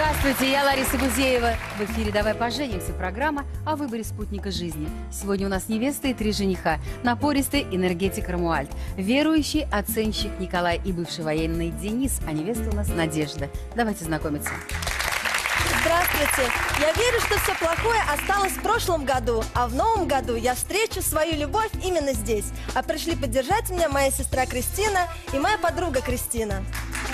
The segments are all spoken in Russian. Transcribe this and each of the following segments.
Здравствуйте, я Лариса Гузеева. В эфире «Давай поженимся» программа о выборе спутника жизни. Сегодня у нас невеста и 3 жениха. Напористый энергетик Ромуальд, верующий оценщик Николай и бывший военный Денис, а невеста у нас Надежда. Давайте знакомиться. Здравствуйте! Я верю, что все плохое осталось в прошлом году, а в новом году я встречу свою любовь именно здесь. А пришли поддержать меня моя сестра Кристина и моя подруга Кристина.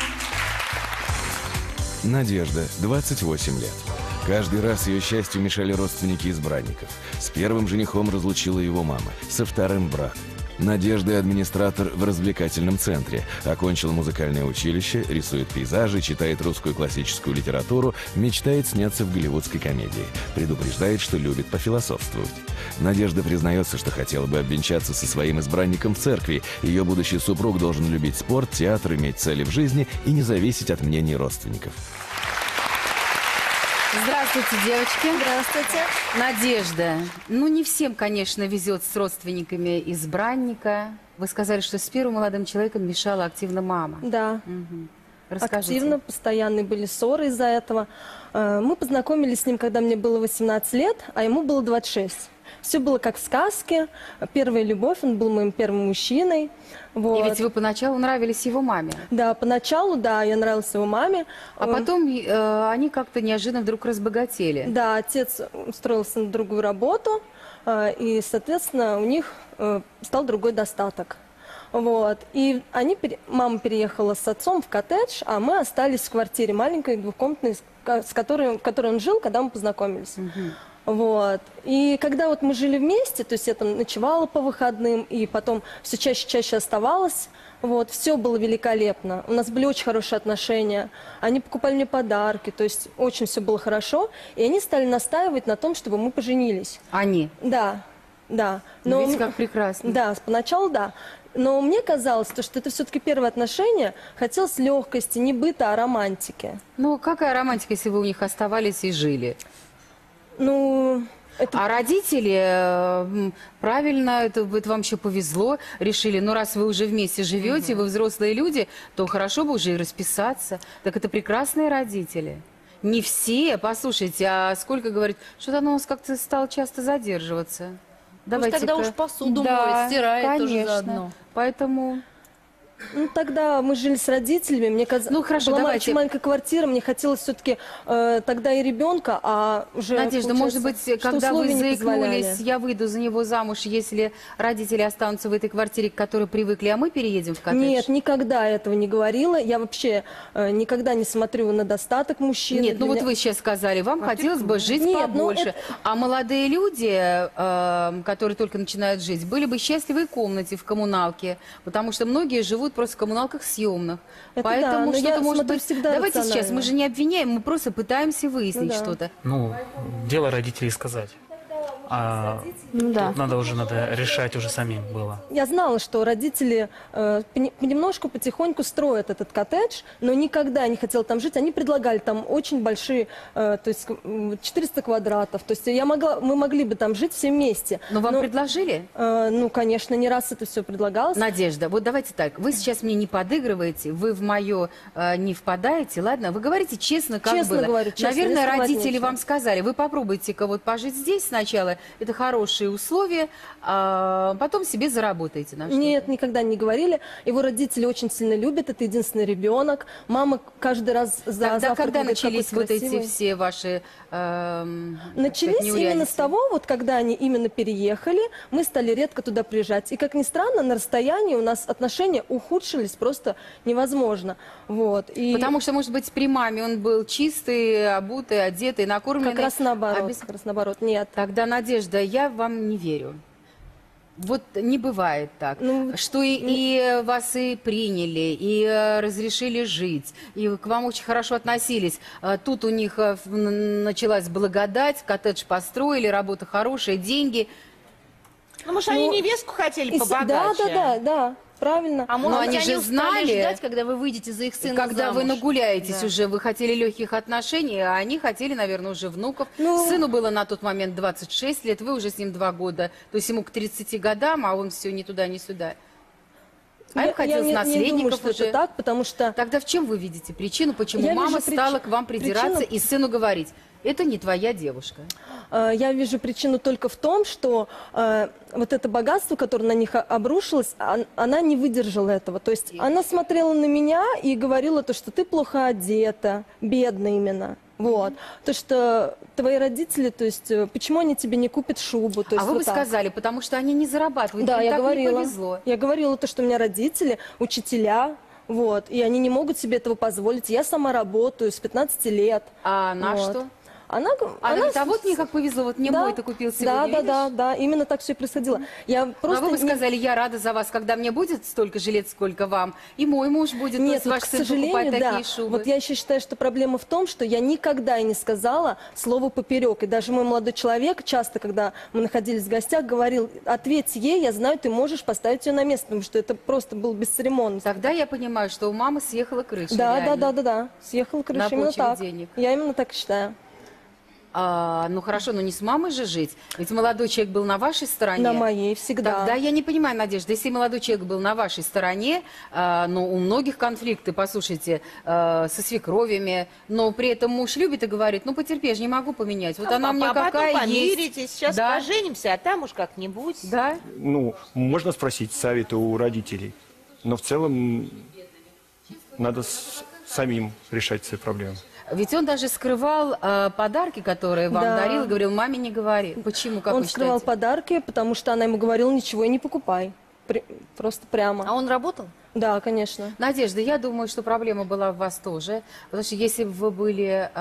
Надежда, 28 лет. Каждый раз ее счастью мешали родственники избранников. С первым женихом разлучила его мама, со вторым брат. Надежда – администратор в развлекательном центре. Окончила музыкальное училище, рисует пейзажи, читает русскую классическую литературу, мечтает сняться в голливудской комедии. Предупреждает, что любит пофилософствовать. Надежда признается, что хотела бы обвенчаться со своим избранником в церкви. Ее будущий супруг должен любить спорт, театр, иметь цели в жизни и не зависеть от мнений родственников. Здравствуйте, девочки. Здравствуйте. Надежда. Ну, не всем, конечно, везет с родственниками избранника. Вы сказали, что с первым молодым человеком мешала активно мама. Да. Угу. Расскажите. Активно, постоянные были ссоры из-за этого. Мы познакомились с ним, когда мне было 18 лет, а ему было 26. Все было как в сказке. Первая любовь, он был моим первым мужчиной. Вот. И ведь вы поначалу нравились его маме. Да, поначалу, да, я нравилась его маме. А потом они как-то неожиданно вдруг разбогатели. Да, отец устроился на другую работу, и, соответственно, у них стал другой достаток. Вот. И мама переехала с отцом в коттедж, а мы остались в квартире маленькой, двухкомнатной, в которой он жил, когда мы познакомились. Угу. Вот. И когда вот мы жили вместе, то есть я там ночевала по выходным, и потом все чаще и чаще оставалась, вот, все было великолепно. У нас были очень хорошие отношения, они покупали мне подарки, то есть очень все было хорошо, и они стали настаивать на том, чтобы мы поженились. Они? Да, да. Но видите, как прекрасно. Да, поначалу да. Но мне казалось, что это все-таки первые отношения, хотелось легкости, не быта, а романтики. Ну, какая романтика, если вы у них оставались и жили? Ну, А родители, правильно, это вам еще повезло, решили, ну раз вы уже вместе живете, вы взрослые люди, то хорошо бы уже и расписаться. Так это прекрасные родители. Не все, послушайте, а сколько говорит, что-то оно у нас как-то стало часто задерживаться. Давайте тогда уж посуду моет, стирает тоже заодно. Поэтому... Ну, тогда мы жили с родителями, мне казалось, ну, хорошо, была давайте. очень маленькая квартира, мне хотелось все-таки тогда и ребенка, а уже... Надежда, может быть, когда вы заикнулись, я выйду за него замуж, если родители останутся в этой квартире, к которой привыкли, а мы переедем в коттедж? Нет, никогда этого не говорила, я вообще никогда не смотрю на достаток мужчин. Нет, ну вот вы сейчас сказали, вам хотелось бы жить побольше, а молодые люди, которые только начинают жить, были бы счастливы в комнате, в коммуналке, потому что многие живут просто в коммуналках съемных. Это поэтому да, что-то может быть... Давайте рационально. сейчас, мы же не обвиняем, мы просто пытаемся выяснить что-то. Ну, дело родителей сказать. А тут надо решать уже самим было. Я знала, что родители понемножку, потихоньку строят этот коттедж, но никогда не хотела там жить. Они предлагали там очень большие, то есть 400 квадратов. То есть мы могли бы там жить все вместе. Но вам предложили? Ну, конечно, не раз это все предлагалось. Надежда, вот давайте так. Вы сейчас мне не подыгрываете, вы в мое не впадаете, ладно? Вы говорите честно, как честно было. Говорю, честно, наверное, родители вам сказали, вы попробуйте-ка вот пожить здесь сначала, это хорошие условия, а потом себе заработаете на что-то. Нет, никогда не говорили. Его родители очень сильно любят, это единственный ребенок. Мама каждый раз Когда начались вот эти все ваши начались именно с того, вот когда они именно переехали, мы стали редко туда приезжать. И, как ни странно, на расстоянии у нас отношения ухудшились просто невозможно. Вот. И... Потому что, может быть, при маме он был чистый, обутый, одетый, накормленный. Как раз наоборот, как раз наоборот. Нет. Тогда, Надежда, я вам не верю. Вот не бывает так, что и вас и приняли, и разрешили жить, и к вам очень хорошо относились. Тут у них началась благодать, коттедж построили, работа хорошая, деньги. Ну, может, они невестку хотели побогаче? Да. Правильно. А может, они же знали, ждать, когда вы выйдете за их сына когда замуж. вы нагуляетесь уже, вы хотели легких отношений, а они хотели, наверное, уже внуков. Ну... Сыну было на тот момент 26 лет, вы уже с ним 2 года. То есть ему к 30 годам, а он все ни туда, ни сюда. А им хотелось я не думаю, наследников что уже. это так, потому что... Тогда в чем вы видите причину, почему Я мама вижу стала к вам придираться причину- и сыну говорить, это не твоя девушка? Я вижу причину только в том, что вот это богатство, которое на них обрушилось, она не выдержала этого. То есть она смотрела на меня и говорила то, что ты плохо одета, бедна именно. Вот. То, что твои родители, то есть, почему они тебе не купят шубу? То есть, А вы вот бы так. сказали, потому что они не зарабатывают, Да, им я так говорила. не повезло. Я говорила то, что у меня родители, учителя, вот, и они не могут себе этого позволить. Я сама работаю с 15 лет. А она Вот. что? Она Говорит, а вот мне как повезло, вот мне мой-то купил сегодня, да, именно так все и происходило. Я Ну, просто а вы бы не- сказали, я рада за вас, когда мне будет столько же лет, сколько вам, и мой муж будет, Нет, то вот, есть к ваш сын покупать сожалению, да. такие шубы. Вот я еще считаю, что проблема в том, что я никогда и не сказала слово поперек. И даже мой молодой человек часто, когда мы находились в гостях, говорил, ответь ей, я знаю, ты можешь поставить ее на место, потому что это просто был бесцеремонно. Тогда я понимаю, что у мамы съехала крыша. Да, реально. да. Съехала крыша, На именно почве так. денег. Я именно так считаю. Ну хорошо, но не с мамой же жить. Ведь молодой человек был на вашей стороне. На моей всегда. Тогда я не понимаю, Надежда, если молодой человек был на вашей стороне, но у многих конфликты, послушайте, со свекровями, но при этом муж любит и говорит, ну потерпи, я же не могу поменять. Вот она у меня потом какая есть. помиритесь, сейчас Да. поженимся, а там уж как-нибудь. Да? Ну, можно спросить совета у родителей, но в целом надо самим решать свои проблемы. Ведь он даже скрывал подарки, которые вам Да. дарил, и говорил, маме не говори. Почему, как Он вы скрывал считаете? подарки, потому что она ему говорила, ничего и не покупай. Просто прямо. А он работал? Да, конечно. Надежда, я думаю, что проблема была в вас тоже, потому что если бы вы были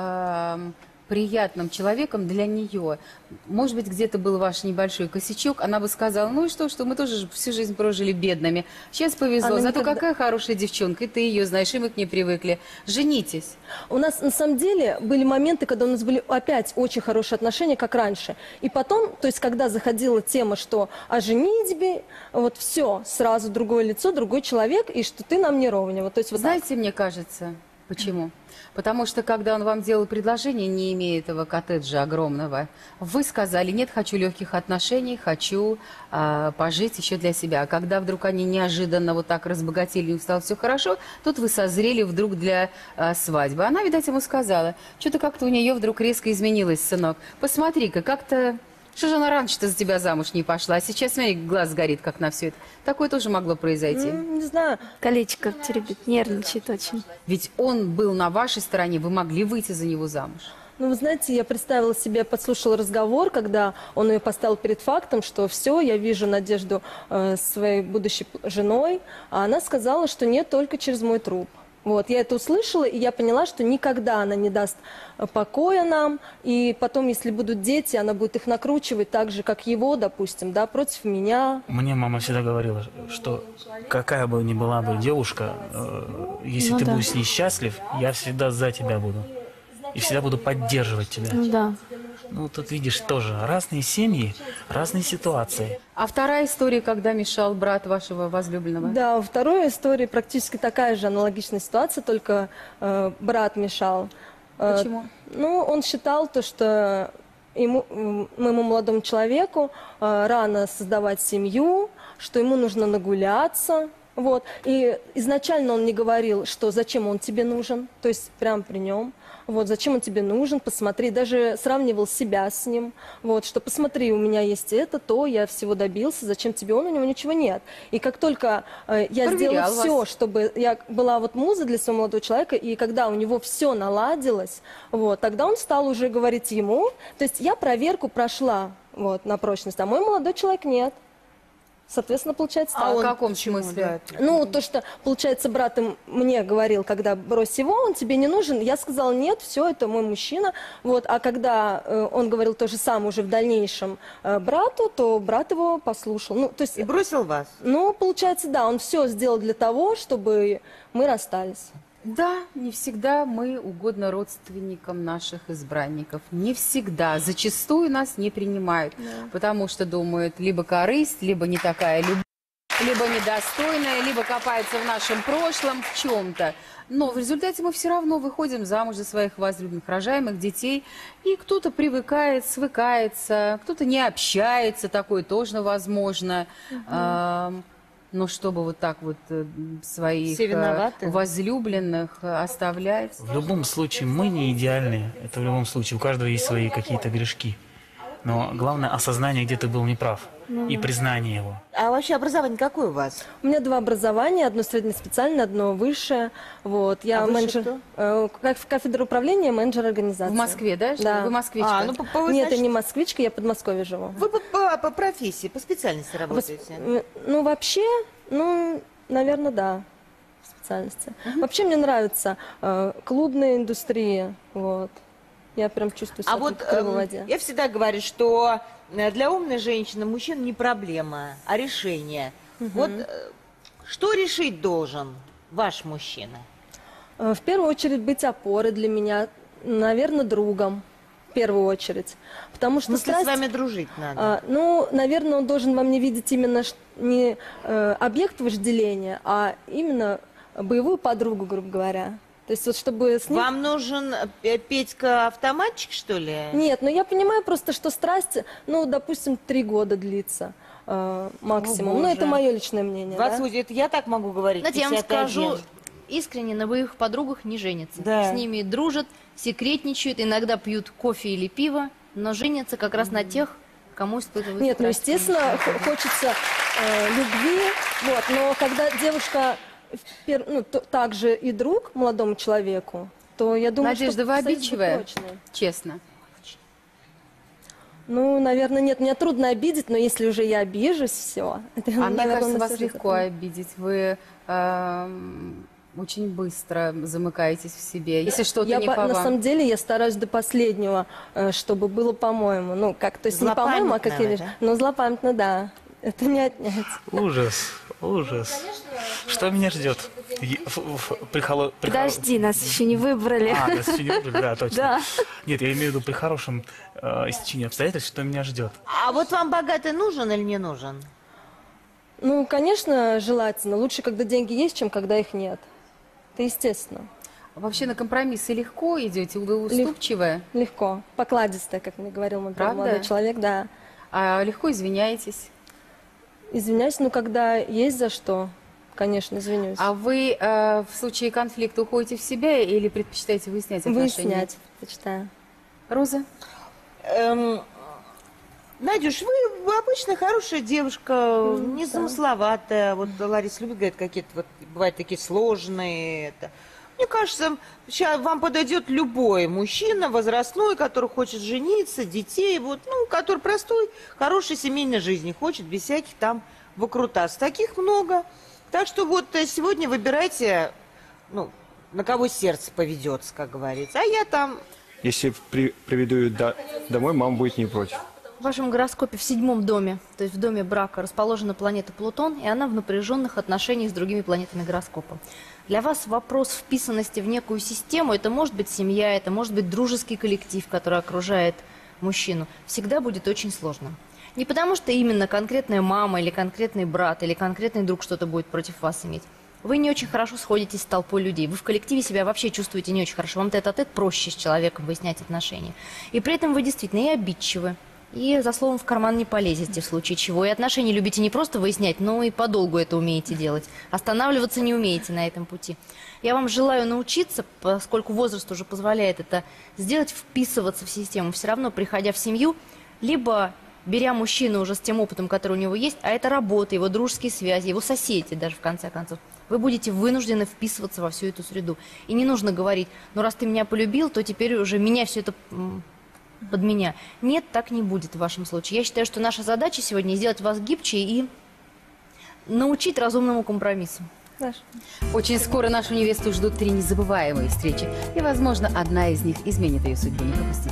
приятным человеком для нее, может быть, где-то был ваш небольшой косячок, она бы сказала, ну и что, мы тоже всю жизнь прожили бедными. Сейчас повезло, Она зато никогда- какая хорошая девчонка, и ты ее знаешь, и мы к ней привыкли. Женитесь. У нас на самом деле были моменты, когда у нас были опять очень хорошие отношения, как раньше. И потом, то есть когда заходила тема, что о женитьбе, вот все, сразу другое лицо, другой человек, и что ты нам не ровня. Вот, то есть вот так. Знаете, мне кажется, почему? Потому что, когда он вам делал предложение, не имея этого коттеджа огромного, вы сказали, нет, хочу легких отношений, хочу пожить еще для себя. А когда вдруг они неожиданно вот так разбогатели, и стало все хорошо, тут вы созрели вдруг для свадьбы. Она, видать, ему сказала, что-то как-то у нее вдруг резко изменилось, сынок. Посмотри-ка, как-то... Что же она раньше-то за тебя замуж не пошла? А сейчас, смотри, глаз горит, как на все это. Такое тоже могло произойти. Не знаю. Колечко теребит, нервничает очень. Ведь он был на вашей стороне, вы могли выйти за него замуж. Ну, вы знаете, я представила себе, подслушала разговор, когда он ее поставил перед фактом, что все, я вижу Надежду своей будущей женой, а она сказала, что нет, только через мой труп. Вот, я это услышала, и я поняла, что никогда она не даст покоя нам, и потом, если будут дети, она будет их накручивать так же, как его, допустим, да, против меня. Мне мама всегда говорила, что какая бы ни была бы девушка, если Ну ты да. будешь несчастлив, я всегда за тебя буду. И всегда буду поддерживать тебя. Ну да. Ну, тут видишь тоже разные семьи, разные ситуации. А вторая история, когда мешал брат вашего возлюбленного? Да, во второй истории практически такая же аналогичная ситуация, только брат мешал. Почему? Ну, он считал то, что моему молодому человеку рано создавать семью, что ему нужно нагуляться. Вот. И изначально он не говорил, что зачем он тебе нужен, то есть прямо при нем. Вот, зачем он тебе нужен, посмотри, даже сравнивал себя с ним, вот, что посмотри, у меня есть это, то, я всего добился, зачем тебе он, у него ничего нет. И как только я сделала Проверял все, вас. чтобы я была вот муза для своего молодого человека, и когда у него все наладилось, вот, тогда он стал уже говорить ему, то есть я проверку прошла, вот, на прочность, а мой молодой человек нет. Соответственно, получается А так. в каком смысле? Ну, то, что, получается, брат мне говорил, когда брось его, он тебе не нужен. Я сказала, нет, все, это мой мужчина. Вот, а когда он говорил то же самое уже в дальнейшем брату, то брат его послушал. Ну, то есть, И бросил вас. ну, получается, да, он все сделал для того, чтобы мы расстались. Да, не всегда мы угодно родственникам наших избранников. Не всегда. Зачастую нас не принимают, потому что думают, либо корысть, либо не такая любовь, либо недостойная, либо копается в нашем прошлом в чем-то. Но в результате мы все равно выходим замуж за своих возлюбленных, рожаемых детей. И кто-то привыкает, свыкается, кто-то не общается, такое тоже возможно. Но чтобы вот так вот своих Все виноваты. возлюбленных оставлять. В любом случае, мы не идеальны. Это в любом случае. У каждого есть свои какие-то грешки. Но главное осознание, где ты был неправ. И признание его. А вообще образование какое у вас? У меня 2 образования, одно среднеспециальное, одно высшее. Вот, я менеджер, кафедра управления, менеджер организации. В Москве, да? Да. Вы москвичка? Нет, я не москвичка, я в Подмосковье живу. Вы по профессии, по специальности работаете? Ну, вообще, наверное, да, в специальности. Вообще мне нравится клубная индустрия, вот. Я прям чувствую себя вот в воде. я всегда говорю, что для умной женщины мужчина не проблема, а решение. Вот что решить должен ваш мужчина? В первую очередь быть опорой для меня, наверное, другом. В первую очередь. Потому что Ну, страсть... с вами дружить надо. наверное, он должен во мне видеть именно не объект вожделения, а именно боевую подругу, грубо говоря. То есть вот чтобы с ним... Вам нужен Петька-автоматчик, что ли? Нет, но я понимаю просто, что страсть, допустим, 3 года длится максимум. Боже. Это мое личное мнение. Вас Да? это я так могу говорить? Знаете, я вам 51. скажу, искренне на боевых подругах не женятся. Да. С ними дружат, секретничают, иногда пьют кофе или пиво, но женятся как раз на тех, кому испытывают Нет, страсть. естественно, хочется любви, вот, но когда девушка также и друг молодому человеку, то я думаю, Надежда, что вы союз будет обидчивая? прочный. Честно. Наверное, нет, меня трудно обидеть, но если уже я обижусь, все. Мне кажется, вас легко обидеть. Вы очень быстро замыкаетесь в себе. Если что-то не по На вам. самом деле я стараюсь до последнего, чтобы было по-моему. То есть не по-моему, а как я вижу. да? Но злопамятно, да. Это не отнять. Ужас, ужас. Что меня ждет? Подожди, нас еще не выбрали. Нас еще не выбрали, да, точно. Да. Нет, я имею в виду при хорошем истечении обстоятельств, что меня ждет. А вот вам богатый нужен или не нужен? Конечно, желательно. Лучше, когда деньги есть, чем когда их нет. Это естественно. Вообще на компромиссы легко идете, вы уступчивая, Легко. Покладистая, как мне говорил мой Правда? молодой человек, да. а легко извиняетесь. Извиняюсь, когда есть за что, конечно, извинюсь. А вы в случае конфликта уходите в себя или предпочитаете выяснять отношения? Выяснять, предпочитаю. Роза? Надюш, вы обычно хорошая девушка, незамысловатая. Вот Лариса любит говорить, какие-то вот бывают такие сложные. Мне кажется, сейчас вам подойдет любой мужчина возрастной, который хочет жениться, детей, который простой, хорошей семейной жизни хочет, без всяких там выкрутас. Таких много. Так что сегодня выбирайте, на кого сердце поведется, как говорится. А я там... Если приведу ее домой, мама будет не против. В вашем гороскопе в 7-м доме, то есть в доме брака, расположена планета Плутон, и она в напряженных отношениях с другими планетами гороскопа. Для вас вопрос вписанности в некую систему, это может быть семья, это может быть дружеский коллектив, который окружает мужчину, всегда будет очень сложно. Не потому, что именно конкретная мама или конкретный брат или конкретный друг что-то будет против вас иметь. Вы не очень хорошо сходитесь с толпой людей. Вы в коллективе себя вообще чувствуете не очень хорошо. Вам тет-а-тет проще с человеком выяснять отношения. И при этом вы действительно и обидчивы, и за словом в карман не полезете в случае чего. И отношения любите не просто выяснять, но и подолгу это умеете делать. Останавливаться не умеете на этом пути. Я вам желаю научиться, поскольку возраст уже позволяет это сделать, вписываться в систему. Все равно, приходя в семью, либо беря мужчину уже с тем опытом, который у него есть, а это работа, его дружеские связи, его соседи даже в конце концов, вы будете вынуждены вписываться во всю эту среду. И не нужно говорить, раз ты меня полюбил, то теперь уже меня все это под меня. Нет, так не будет в вашем случае. Я считаю, что наша задача сегодня сделать вас гибче и научить разумному компромиссу. Очень скоро нашу невесту ждут 3 незабываемые встречи. И, возможно, одна из них изменит ее судьбу. Не пропустите.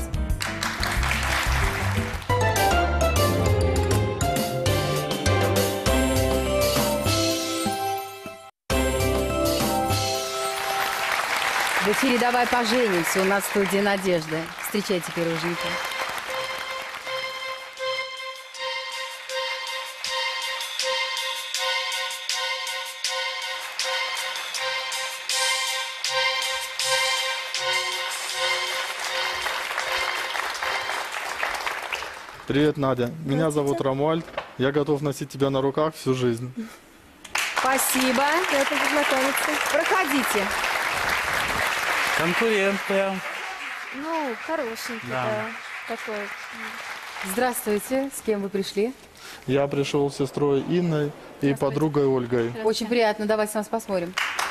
В эфире «Давай поженимся». У нас в студии Надежда. Встречайте первого жениха. Привет, Надя. Меня зовут Рамуальд. Я готов носить тебя на руках всю жизнь. Спасибо. Это познакомиться. Проходите. Конкуренция. Ну, хорошенький, Да. да. Такой. Здравствуйте. С кем вы пришли? Я пришел с сестрой Инной и подругой Ольгой. Очень приятно. Давайте нас посмотрим.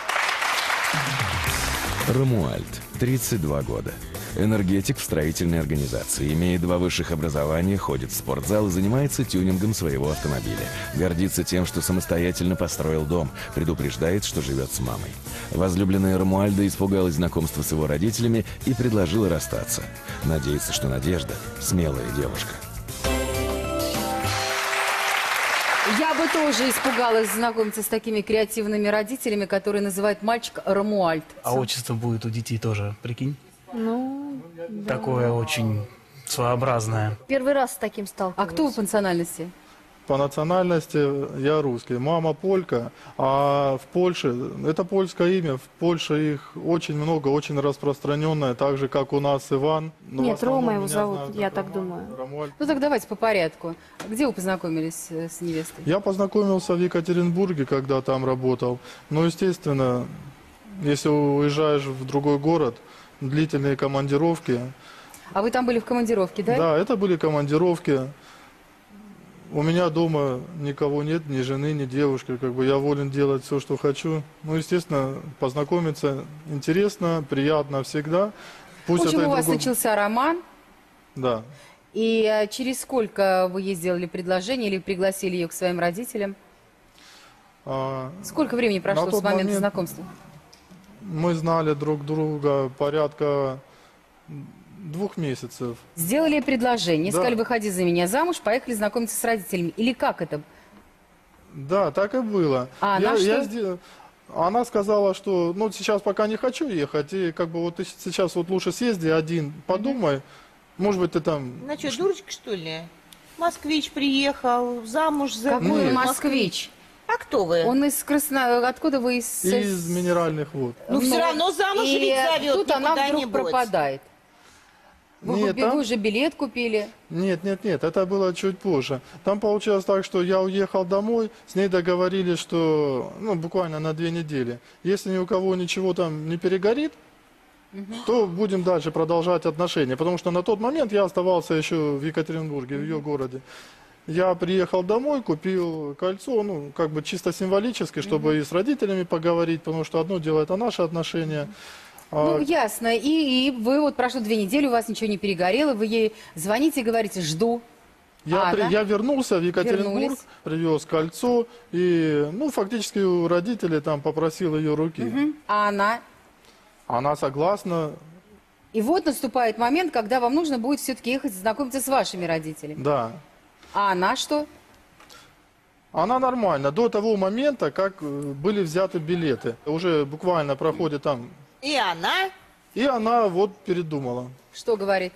Ромуальд, 32 года. Энергетик в строительной организации. Имеет 2 высших образования, ходит в спортзал и занимается тюнингом своего автомобиля. Гордится тем, что самостоятельно построил дом. Предупреждает, что живет с мамой. Возлюбленная Ромуальда испугалась знакомства с его родителями и предложила расстаться. Надеется, что Надежда – смелая девушка. Я бы тоже испугалась знакомиться с такими креативными родителями, которые называют мальчик Ромуальд. А отчество будет у детей тоже, прикинь? Ну, Такое очень своеобразное. Первый раз с таким А сталкиваюсь. кто вы по национальности? По национальности я русский. Мама полька, а в Польше, это польское имя, в Польше их очень много, очень распространенное, так же, как у нас Иван. Но в Нет, основном Рома его меня зовут, знают я как так Роман, думаю. Ромуальд. Ну так давайте по порядку. Где вы познакомились с невестой? Я познакомился в Екатеринбурге, когда там работал. Ну, естественно, если уезжаешь в другой город, длительные командировки. А вы там были в командировке, да? Да, это были командировки. У меня дома никого нет, ни жены, ни девушки. Как бы я волен делать все, что хочу. Ну, естественно, познакомиться интересно, приятно всегда. Пусть В общем, это и у вас другой- начался роман. Да. И через сколько вы ей сделали предложение или пригласили ее к своим родителям? А, Сколько времени прошло На с тот момента момент- знакомства? мы знали друг друга порядка 2 месяцев. Сделали ей предложение, Да. сказали, выходи за меня замуж, поехали знакомиться с родителями. Или как это? Да, так и было. А она что? Она сказала, что ну сейчас пока не хочу ехать, и как бы вот ты сейчас вот лучше съезди один, подумай, может быть ты там... Ну что, дурочка, что ли? Москвич приехал, замуж за... Какой Нет. москвич? А кто вы? Он из Красно... Откуда вы из... Из минеральных вод. Ну, все равно замуж и ведь зовет, тут она никуда вдруг не будет. пропадает. Вы, Нет, там- вы уже билет купили. Нет, это было чуть позже. Там получилось так, что я уехал домой, с ней договорились, что ну, буквально на 2 недели. Если ни у кого ничего там не перегорит, то будем дальше продолжать отношения. Потому что на тот момент я оставался еще в Екатеринбурге, в ее городе. Я приехал домой, купил кольцо, ну, как бы чисто символически, чтобы и с родителями поговорить, потому что одно дело это наши отношения. Ну, ясно. И вы вот прошло 2 недели, у вас ничего не перегорело, вы ей звоните и говорите, жду. она? Я вернулся в Екатеринбург, Вернулись. привез кольцо и, ну, фактически у родителей там попросил ее руки. А она? Она согласна, И вот наступает момент, когда вам нужно будет все-таки ехать знакомиться с вашими родителями. да. А она что? Она нормально. До того момента, как были взяты билеты. Уже буквально проходит там. И она? И она вот передумала. Что говорит?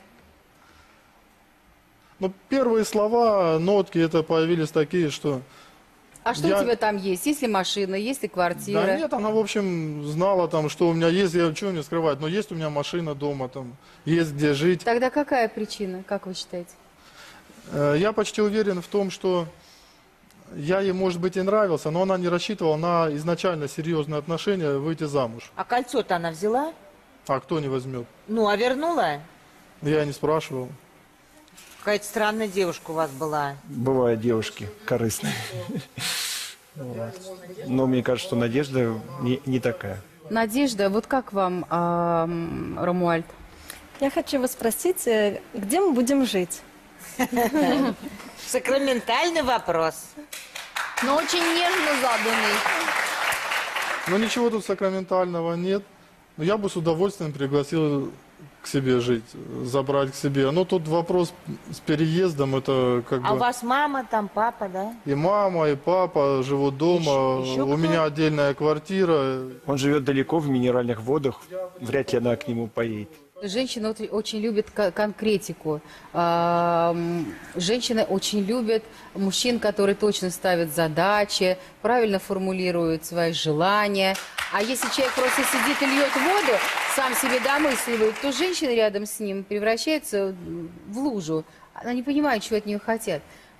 Ну, первые слова, нотки, это появились такие, что... А что Я- у тебя там есть? Есть ли машина, есть ли квартира? Да нет, она, в общем, знала там, что у меня есть, я чего мне скрывать, но есть у меня машина дома, там, есть где жить. Тогда какая причина, как вы считаете? Я почти уверен в том, что я ей, может быть, и нравился, но она не рассчитывала на изначально серьезные отношения выйти замуж. А кольцо-то она взяла? А кто не возьмет? Ну, а вернула? Я не спрашивал. Какая-то странная девушка у вас была. Бывают девушки корыстные. Вот. Но мне кажется, что Надежда не такая. Надежда, вот как вам, Ромуальд? Я хочу вас спросить, где мы будем жить? Сакраментальный вопрос. Но очень нежно заданный. Но ничего тут сакраментального нет. Но я бы с удовольствием пригласил к себе жить, забрать к себе. Но тут вопрос с переездом, это как А у бы... вас мама, там папа, да? И мама, и папа живут дома, Еще у кто? меня отдельная квартира. Он живет далеко в минеральных водах, вряд ли она к нему поедет. Женщины очень любят конкретику. Женщины очень любят мужчин, которые точно ставят задачи, правильно формулируют свои желания. А если человек просто сидит и льет воду, сам себе домысливает, то женщина рядом с ним превращается в лужу. Она не понимает, чего от нее хотят.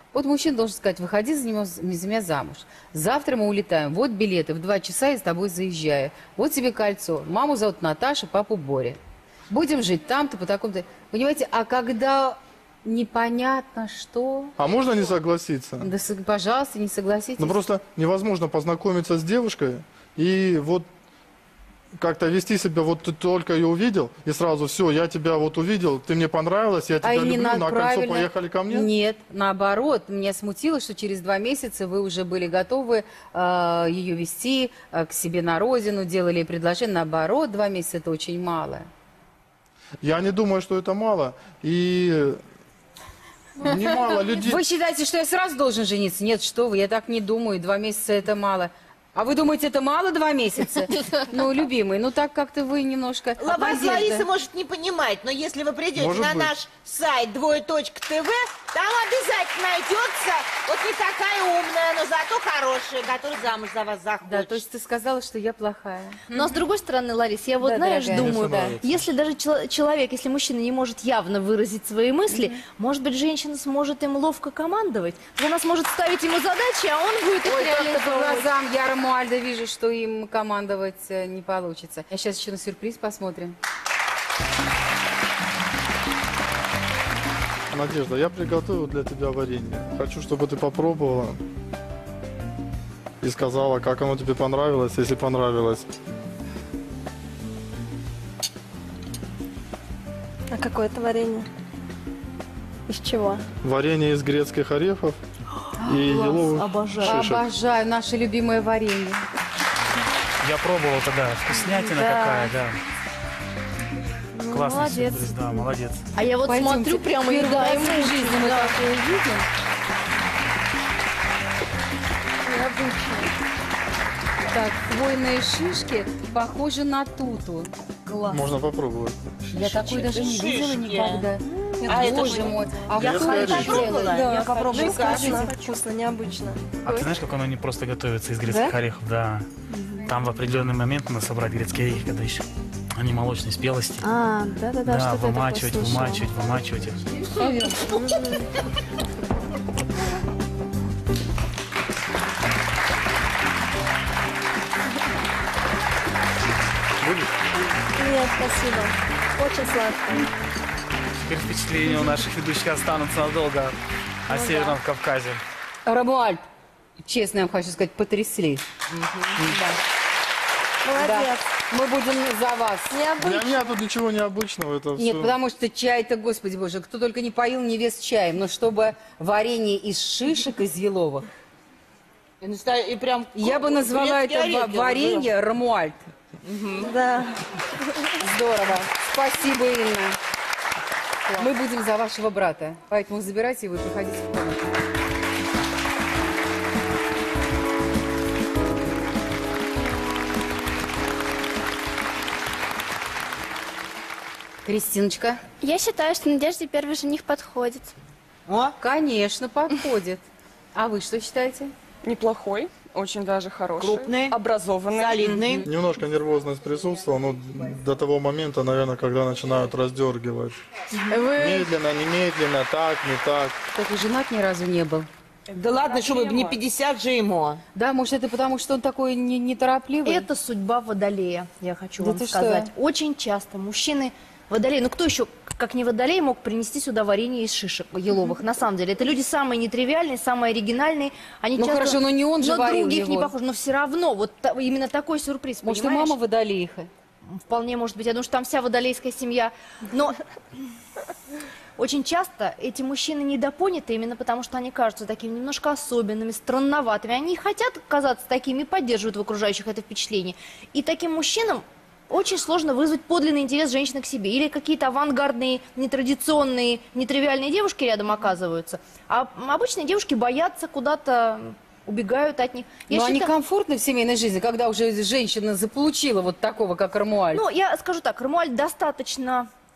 Вот мужчина должен сказать, выходи за меня замуж. Завтра мы улетаем. Вот билеты, в 2 часа я с тобой заезжаю. Вот тебе кольцо. Маму зовут Наташа, папу Боря. Будем жить там-то, по такому-то. Понимаете, а когда непонятно что... А можно не согласиться? Да, пожалуйста, не согласитесь. Ну просто невозможно познакомиться с девушкой и вот как-то вести себя, вот ты только ее увидел, и сразу все, я тебя вот увидел, ты мне понравилась, я тебя и не люблю, надо, на кольцо правильно. поехали ко мне? Нет, наоборот, меня смутило, что через 2 месяца вы уже были готовы ее вести к себе на родину, делали ей предложение. Наоборот, 2 месяца это очень мало. Я не думаю, что это мало, и немало людей... Вы считаете, что я сразу должен жениться? Нет, что вы, я так не думаю, 2 месяца это мало. А вы думаете, это мало 2 месяца? Ну, любимый, ну так как-то вы немножко... Вас Надежда. Лариса может не понимать, но если вы придете Может на быть. наш сайт *tv, там обязательно найдется вот не такая умная, но зато хорошая, которая замуж за вас захочет. Да, то есть ты сказала, что я плохая. Но с другой стороны, Ларис, я вот, Да, знаешь, дорогая. думаю, Конечно, нравится. если даже человек, если мужчина не может явно выразить свои мысли, может быть, женщина сможет им ловко командовать. Она сможет ставить ему задачи, а он будет их Ой, как-то по реализовывать. глазам Яра Муальда вижу, что им командовать не получится. А сейчас еще на сюрприз посмотрим. Надежда, я приготовил для тебя варенье. Хочу, чтобы ты попробовала и сказала, как оно тебе понравилось, если понравилось. А какое это варенье? Из чего? Варенье из грецких орехов и еловых Обожаю. шишек. Обожаю наше любимое варенье. Я пробовал тогда, вкуснятина какая, да. Классный молодец. сюрприз, да, молодец. А я вот Пойдемте. смотрю прямо Первый еда раз и в жизни мы да. такое видим. Так, хвойные шишки похожи на туту. Класс. Можно попробовать. Я такой даже не видела Шишки. никогда. А это Боже что? мой. А Я кто хочу это попробовала. делает? Да, Я попробую. ну, вкусно, Скажите. вкусно, необычно. А ты знаешь, как оно не просто готовится из грецких Да? орехов? Да. Там в определенный момент надо собрать грецкие орехи, когда еще они молочной спелости. А, да-да-да, Да, что-то я такое вымачивать, слышала. вымачивать их. Нет, спасибо. Очень сладко. Теперь впечатления у наших ведущих останутся надолго о Северном Кавказе. Рамуальд, честно я вам хочу сказать, потрясли. Молодец. Мы будем за вас. Необычно. Для меня тут ничего необычного. Это Нет, все. потому что чай-то, господи боже, кто только не поил невест чаем, но чтобы варенье из шишек, из еловых, И прям я бы назвала это грецкие орехи варенье Рамуальд. Да. Здорово. Спасибо, Инна. Мы будем за вашего брата, поэтому забирайте его и приходите в комнату. Кристиночка, Я считаю, что Надежде первый жених подходит. О, конечно, подходит. А вы что считаете? Неплохой, очень даже хороший. Крупный. Образованный. солидный. Немножко нервозность присутствовала, но до того момента, наверное, когда начинают раздергивать. Медленно, немедленно, так, не так. Так и женат ни разу не был. Да ладно, чтобы не 50 же ему. Да, может, это потому, что он такой неторопливый? Это судьба водолея, я хочу Да вам ты сказать. что? Очень часто мужчины водолеи, ну кто еще, как не водолей, мог принести сюда варенье из шишек еловых? На самом деле, это люди самые нетривиальные, самые оригинальные. Они Ну, часто хорошо, но не он же на варил других не его. похожи, но все равно вот именно такой сюрприз, Может, и понимаешь? мама водолейха? Вполне может быть, я думаю, что там вся водолейская семья. Но очень часто эти мужчины недопоняты именно потому, что они кажутся такими немножко особенными, странноватыми. Они хотят казаться такими и поддерживают в окружающих это впечатление. И таким мужчинам очень сложно вызвать подлинный интерес женщины к себе. Или какие-то авангардные, нетрадиционные, нетривиальные девушки рядом оказываются. А обычные девушки боятся куда-то, убегают от них. Я Но они считаю- комфортны в семейной жизни, когда уже женщина заполучила вот такого, как Рамуаль. Ну, я скажу так, Рамуаль достаточно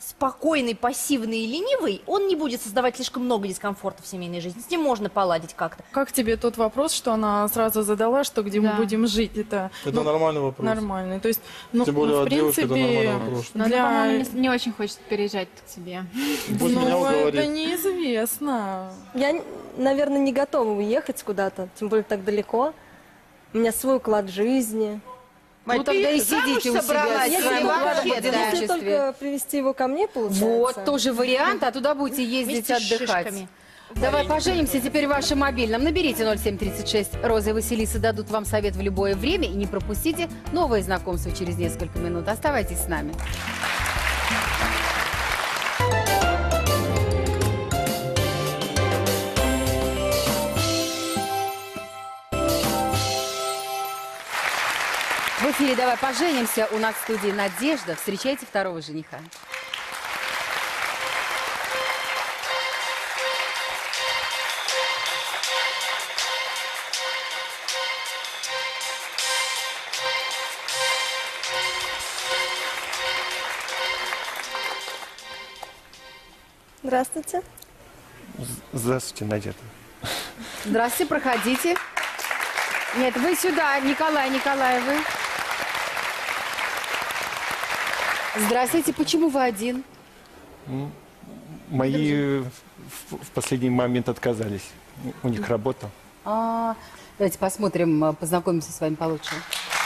спокойный, пассивный и ленивый, он не будет создавать слишком много дискомфорта в семейной жизни. С ним можно поладить как-то. Как тебе тот вопрос, что она сразу задала, что где мы будем жить? Это нормальный вопрос. Нормальный. То есть, ну, Тем более в от девушки это принципе, нормальный вопрос. Но она, по-моему, не очень хочет переезжать к тебе. Пусть меня ну, уговорит. это неизвестно. Я, наверное, не готова уехать куда-то, тем более так далеко. У меня свой уклад жизни. Ну тогда и сидите у себя. Если своим укладом в если одиночестве. только привезти его ко мне, получается. Вот, тоже вариант, а туда будете ездить Вместе с отдыхать. шишками. Давай поженимся теперь в вашем мобильном. Наберите 0736. Роза и Василиса дадут вам совет в любое время. И не пропустите новое знакомство через несколько минут. Оставайтесь с нами. В эфире «Давай поженимся». У нас в студии Надежда. Встречайте второго жениха. Здравствуйте. Здравствуйте, Надежда. Здравствуйте, проходите. Нет, вы сюда, Николай Николаевы. Здравствуйте, почему вы один? Мои в последний момент отказались. У них работа. Давайте посмотрим, познакомимся с вами получше.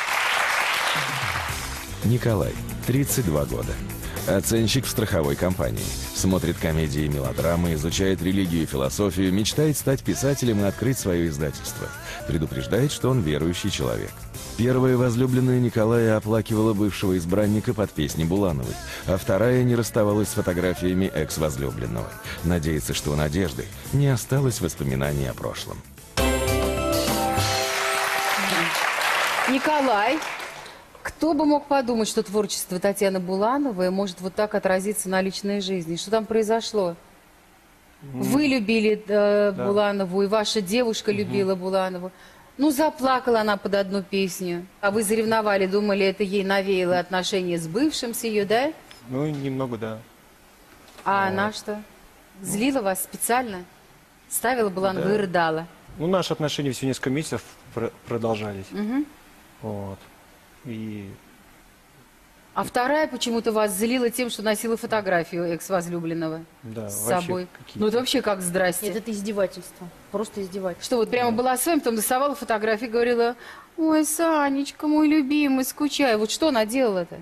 Николай, 32 года. Оценщик в страховой компании. Смотрит комедии и мелодрамы, изучает религию и философию, мечтает стать писателем и открыть свое издательство. Предупреждает, что он верующий человек. Первая возлюбленная Николая оплакивала бывшего избранника под песни Булановой, а вторая не расставалась с фотографиями экс-возлюбленного. Надеется, что у Надежды не осталось воспоминаний о прошлом. Николай, кто бы мог подумать, что творчество Татьяны Булановой может вот так отразиться на личной жизни? Что там произошло? Вы любили Буланову, и ваша девушка любила Буланову. Ну, заплакала она под одну песню. А вы заревновали, думали, это ей навеяло отношения с бывшим, с ее, да? Ну, немного, да. А она что? Злила вас специально? Ставила Буланову и рыдала? Ну, наши отношения всего несколько месяцев продолжались. Вот. И... А вторая почему-то вас злила тем, что носила фотографию экс-возлюбленного с собой. Ну, это вообще как здрасте. Нет, это издевательство. Просто издевательство. Что вот прямо была с вами, потом доставала фотографии, говорила: ой, Санечка, мой любимый, скучаю. Вот что она делала-то?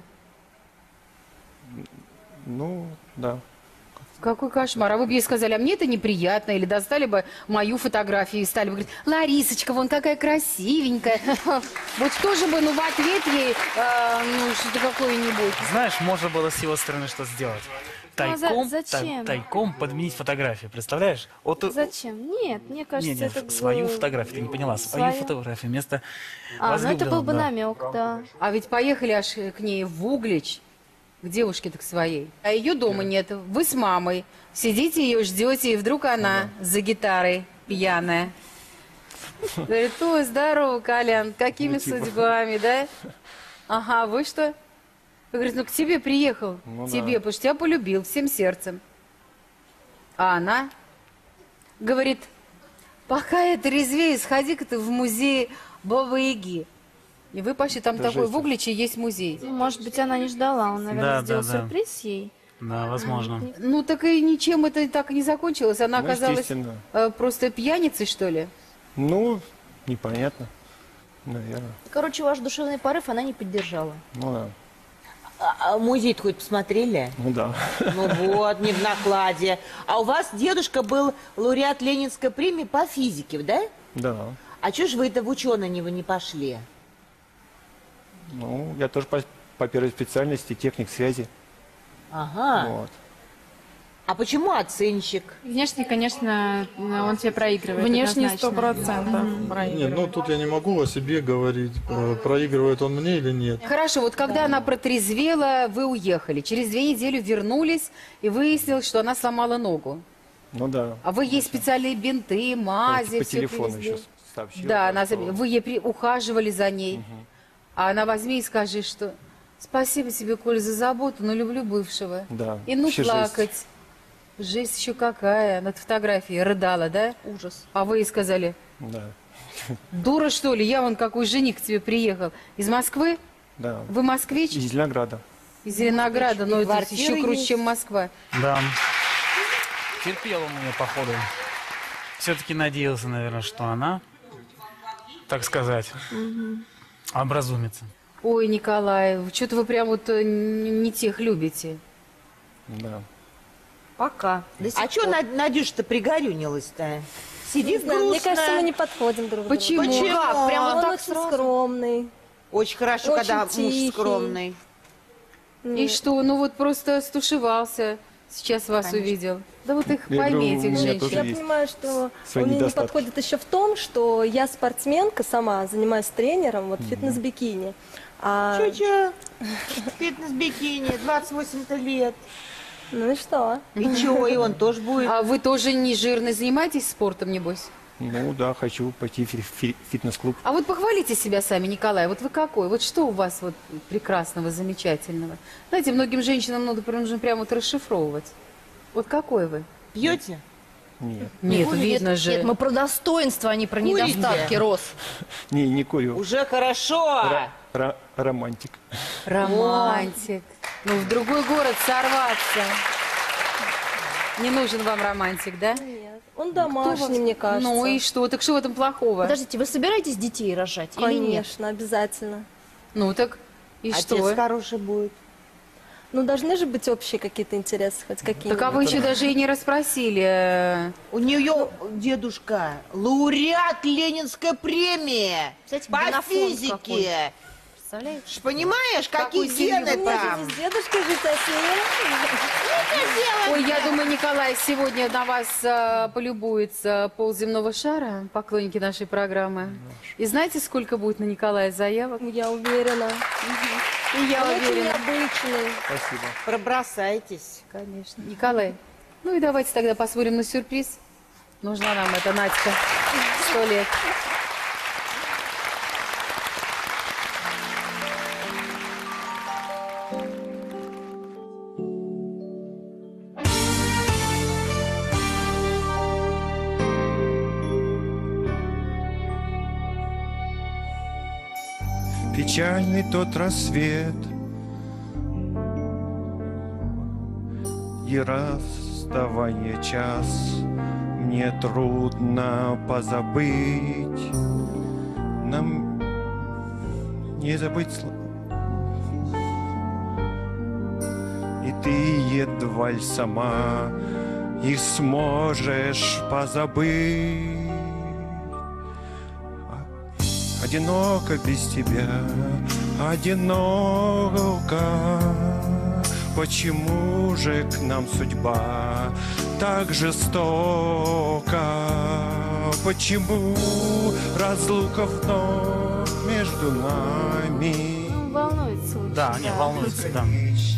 Ну, да. Какой кошмар. А вы бы ей сказали: а мне это неприятно, или достали бы мою фотографию и стали бы говорить: Ларисочка, вон какая красивенькая. Вот что же бы, ну, в ответ ей, ну, что-то какое-нибудь. Знаешь, можно было с его стороны что сделать? Тайком, зачем? тайком подменить фотографию, представляешь? Вот, Зачем? Нет, мне кажется, нет, это... свою фотографию, ты не поняла, свою фотографию вместо ну это был бы да. намек, да. А ведь поехали аж к ней в Углич, к девушке-то к своей. А ее дома нет. Вы с мамой сидите, ее ждете, и вдруг она за гитарой пьяная. Говорит: ой, здорово, Колян, какими судьбами, да? Ага, вы что? Вы говорите: ну к тебе приехал, Ну, тебе, да. потому что тебя полюбил всем сердцем. А она говорит: пока я трезвею, сходи-ка ты в музей Бабы-Яги. И вы пошли, там Это такой жесть. в Угличе есть музей. Ну, может быть, она не ждала, он, наверное, Да, сделал да, да. сюрприз ей. Да, возможно. Ну так и ничем это так и не закончилось. Она Ну, оказалась естественно. просто пьяницей, что ли? Ну, непонятно. Наверное. Короче, ваш душевный порыв она не поддержала. Ну, да. А музей-то хоть посмотрели? Ну, да. Ну вот, не в накладе. А у вас дедушка был лауреат Ленинской премии по физике, да? Да. А чё ж вы это в ученые не пошли? Ну, я тоже по первой специальности техник связи. Ага. Вот. А почему оценщик? Внешне, конечно, он тебе проигрывает. Внешне однозначно. 100% проигрывает. Нет, ну тут я не могу о себе говорить, проигрывает он мне или нет. Хорошо, вот когда она протрезвела, вы уехали. Через 2 недели вернулись, и выяснилось, что она сломала ногу. Ну, да. А вы ей специальные бинты, мази, По всё телефону привезли. еще сообщил. Да, так она, что- вы ей ухаживали за ней. А она возьми и скажи, что Спасибо тебе, Коль, за заботу, но люблю бывшего. Да, И ну вообще жесть. плакать. Жесть еще какая. Над фотографией рыдала, да? Ужас. А вы ей сказали, Да, дура что ли, я вон какой жених к тебе приехал. Из Москвы? да. Вы москвич? Из Зеленограда. Из Зеленограда, но И это квартира еще круче, есть. чем Москва. Да. Терпел он меня, походу. Все-таки надеялся, наверное, что она, так сказать, образумится. Ой, Николай, что-то вы прям вот не тех любите. Да. Пока. До сих А что пор. Надюша-то пригорюнилась-то? Не Сидит знаю, мне грустно. кажется, мы не подходим друг другу. Почему? Почему? Как? Прям вот Он так очень сразу? скромный. Очень хорошо, Очень когда тихий. муж скромный. И что? Ну вот просто стушевался. Сейчас вас увидел. Да вот их Я говорю, пойми, у этих меня женщин. тоже Я есть понимаю, что свои он мне не недостатки. подходит еще в том, что я спортсменка сама, занимаюсь тренером, вот фитнес-бикини. А, Чё-чё? Фитнес-бикини, 28-то лет. ну и что? И чего, и он тоже будет. А вы тоже не жирный, занимаетесь спортом, небось? Ну да, хочу пойти в фитнес-клуб. А вот похвалите себя сами, Николай, вот вы какой? Вот что у вас вот прекрасного, замечательного? Знаете, многим женщинам нужно прямо вот расшифровывать. Вот какой вы? Пьете? Нет. Нет, Ой, видно нет, же. Нет, мы про достоинство, а не про Курите? недостатки, Рос. Не курю. Уже хорошо. Романтик. Романтик. Ну, в другой город сорваться. Не нужен вам романтик, да? Нет. Он домашний, мне кажется. Ну и что? Так что в этом плохого? Подождите, вы собираетесь детей рожать или нет? Конечно, обязательно. Ну так и Отец что? хороший будет. Ну, должны же быть общие какие-то интересы, хоть какие-то. Так а вы еще даже и не расспросили. У нее дедушка лауреат Ленинской премии Кстати, по генофонд физике. Представляете? Ж понимаешь, какие Какой семью гены вы там? С дедушкой жить, а с ним? Ой, я думаю, Николай сегодня на вас полюбуется полземного шара, поклонники нашей программы. И знаете, сколько будет на Николая заявок? Я уверена. И я Он очень уверена. необычный. Спасибо. Пробросайтесь. Конечно. Николай, ну и давайте тогда посмотрим на сюрприз. Нужна нам эта Надька. 100 лет. Печальный тот рассвет и расставание час. Мне трудно позабыть, нам не забыть и ты едва ли сама их сможешь позабыть. Одиноко без тебя, одиноко. Почему же к нам судьба так жестока? Почему разлука вновь между нами? Волнуется. Да, не, волнуется, да.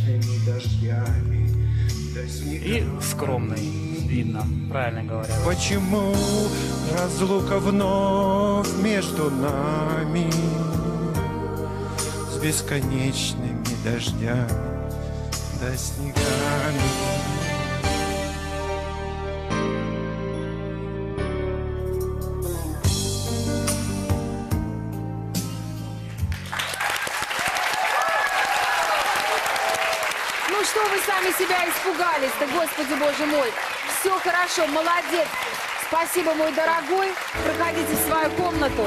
И скромный, видно, правильно говорят. Почему разлука вновь между нами с бесконечными дождями да снегами? Ну что вы сами себя испугались-то, Господи Боже мой. Все хорошо, молодец. Спасибо, мой дорогой. Проходите в свою комнату.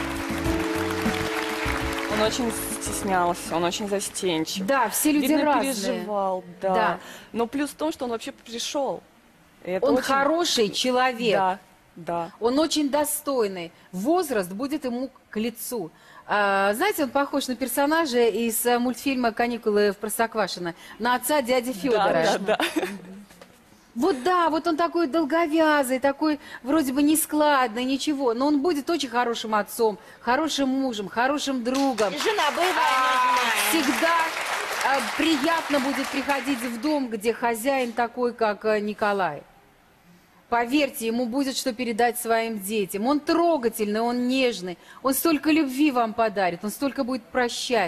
Он очень стеснялся, он очень застенчив. Да, все люди Видно, разные. переживал, да. Да. Но плюс в том, что он вообще пришел. И это Он очень- хороший человек. Да, да. Он очень достойный. Возраст будет ему к лицу. Знаете, он похож на персонажа из мультфильма «Каникулы в Простоквашино», на отца дяди Федора. Да. Вот да, вот он такой долговязый, такой вроде бы нескладный, ничего. Но он будет очень хорошим отцом, хорошим мужем, хорошим другом. Жена боевая, Всегда приятно будет приходить в дом, где хозяин такой, как Николай. Поверьте, ему будет что передать своим детям. Он трогательный, он нежный, он столько любви вам подарит, он столько будет прощать.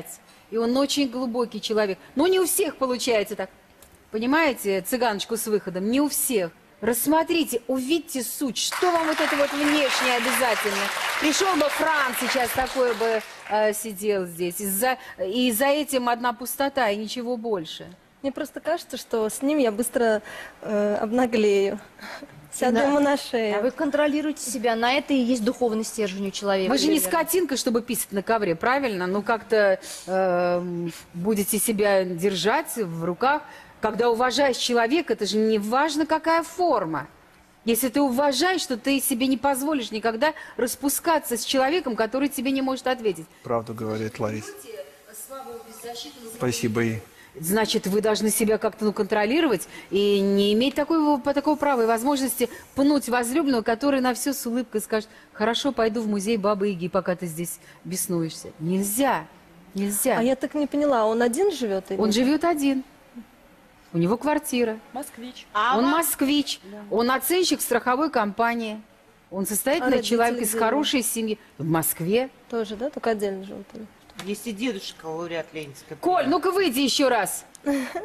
И он очень глубокий человек. Но не у всех получается так. Понимаете, цыганочку с выходом? Не у всех. Рассмотрите, увидьте суть. Что вам вот это вот внешнее обязательно? Пришел бы Франц сейчас такой бы сидел здесь. И за этим одна пустота и ничего больше. Мне просто кажется, что с ним я быстро обнаглею. Сяду ему на шею. А вы контролируете себя. На это и есть духовный стержень у человека. Вы же не скотинка, чтобы писать на ковре, правильно? Ну, как-то будете себя держать в руках. Когда уважаешь человека, это же не важно, какая форма. Если ты уважаешь, то ты себе не позволишь никогда распускаться с человеком, который тебе не может ответить. Правду говорит Лариса. Спасибо ей. Значит, вы должны себя как-то контролировать и не иметь такого права и возможности пнуть возлюбленного, который на все с улыбкой скажет: хорошо, пойду в музей Бабы-Яги, пока ты здесь беснуешься. Нельзя. Нельзя. А я так не поняла, он один живет? Или... Он живет один. У него квартира. Москвич. Он москвич. Да. Он оценщик в страховой компании. Он состоятельный человек из хорошей семьи. В Москве. Тоже, да? Только отдельно живут? Есть и дедушка, лауреат Ленинской. Коль, ну-ка выйди еще раз. С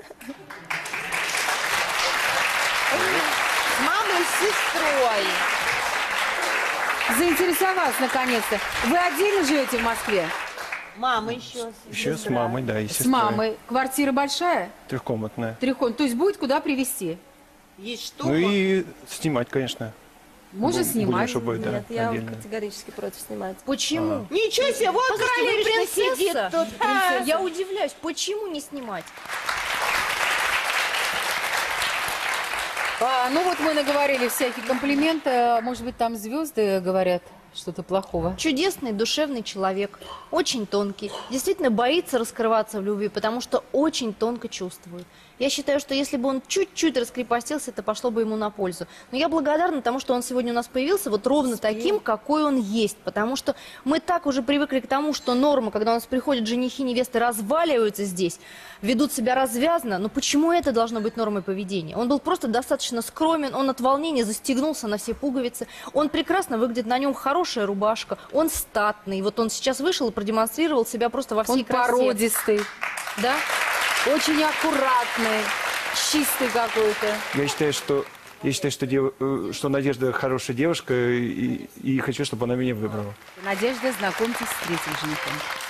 мамой и сестрой. Заинтересовалась наконец-то. Вы отдельно живете в Москве? Мама еще. Еще с мамой, да, и сестрой. С мамой. Квартира большая? Трехкомнатная. Трехкомнатная. То есть будет куда привезти? Есть что? Ну и снимать, конечно. Можно снимать? Чтобы, да, нет, я отдельно. категорически против снимать. Почему? Ничего себе, вот королева сидит тут. Я удивляюсь, почему не снимать? Ну вот мы наговорили всякие комплименты. Может быть, там звезды говорят что-то плохого? Чудесный, душевный человек, очень тонкий, действительно боится раскрываться в любви, потому что очень тонко чувствует. Я считаю, что если бы он чуть-чуть раскрепостился, это пошло бы ему на пользу. Но я благодарна тому, что он сегодня у нас появился вот ровно таким, какой он есть. Потому что мы так уже привыкли к тому, что норма, когда у нас приходят женихи, невесты, разваливаются здесь, ведут себя развязно. Но почему это должно быть нормой поведения? Он был просто достаточно скромен, он от волнения застегнулся на все пуговицы. Он прекрасно выглядит, на нем хорошая рубашка, он статный. Вот он сейчас вышел и продемонстрировал себя просто во всей красе. Он породистый. Да? Очень аккуратный, чистый какой-то. Я считаю, что Надежда хорошая девушка, и хочу, чтобы она меня выбрала. Надежда, знакомьтесь с третьим женихом.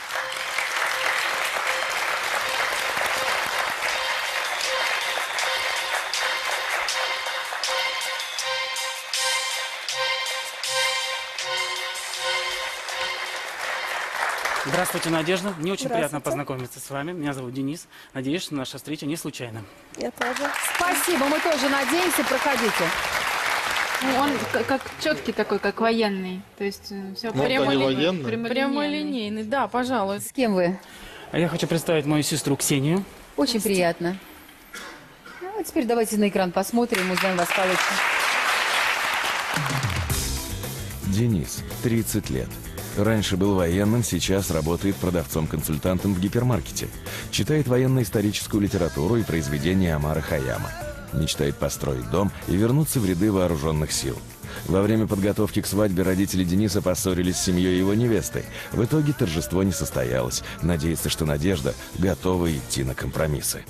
Здравствуйте, Надежда. Мне очень приятно познакомиться с вами. Меня зовут Денис. Надеюсь, что наша встреча не случайна. Я тоже. Спасибо, мы тоже надеемся. Проходите. Ну, он как четкий такой, как военный. То есть все прямолинейный. Да, пожалуй. С кем вы? Я хочу представить мою сестру Ксению. Очень приятно. Ну, теперь давайте на экран посмотрим, узнаем вас получше. Денис, 30 лет. Раньше был военным, сейчас работает продавцом-консультантом в гипермаркете. Читает военно-историческую литературу и произведения Омара Хайяма. Мечтает построить дом и вернуться в ряды вооруженных сил. Во время подготовки к свадьбе родители Дениса поссорились с семьей его невесты. В итоге торжество не состоялось. Надеется, что Надежда готова идти на компромиссы.